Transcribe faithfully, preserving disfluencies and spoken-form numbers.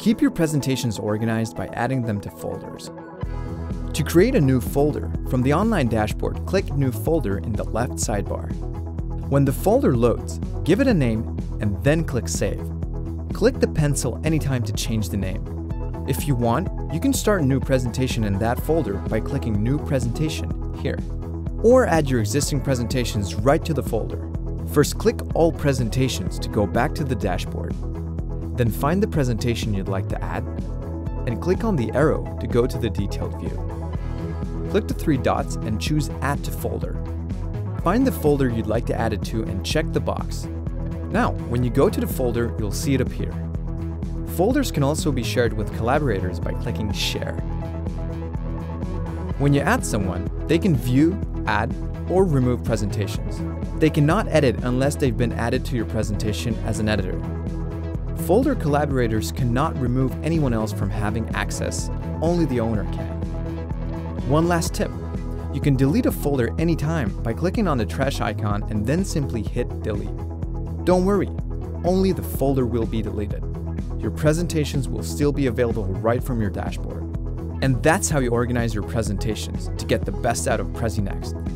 Keep your presentations organized by adding them to folders. To create a new folder, from the online dashboard, click New Folder in the left sidebar. When the folder loads, give it a name and then click Save. Click the pencil anytime to change the name. If you want, you can start a new presentation in that folder by clicking New Presentation here. Or add your existing presentations right to the folder. First, click All Presentations to go back to the dashboard. Then find the presentation you'd like to add, and click on the arrow to go to the detailed view. Click the three dots and choose Add to Folder. Find the folder you'd like to add it to and check the box. Now, when you go to the folder, you'll see it appear. Folders can also be shared with collaborators by clicking Share. When you add someone, they can view, add, or remove presentations. They cannot edit unless they've been added to your presentation as an editor. Folder collaborators cannot remove anyone else from having access, only the owner can. One last tip, you can delete a folder anytime by clicking on the trash icon and then simply hit delete. Don't worry, only the folder will be deleted. Your presentations will still be available right from your dashboard. And that's how you organize your presentations to get the best out of Prezi Next.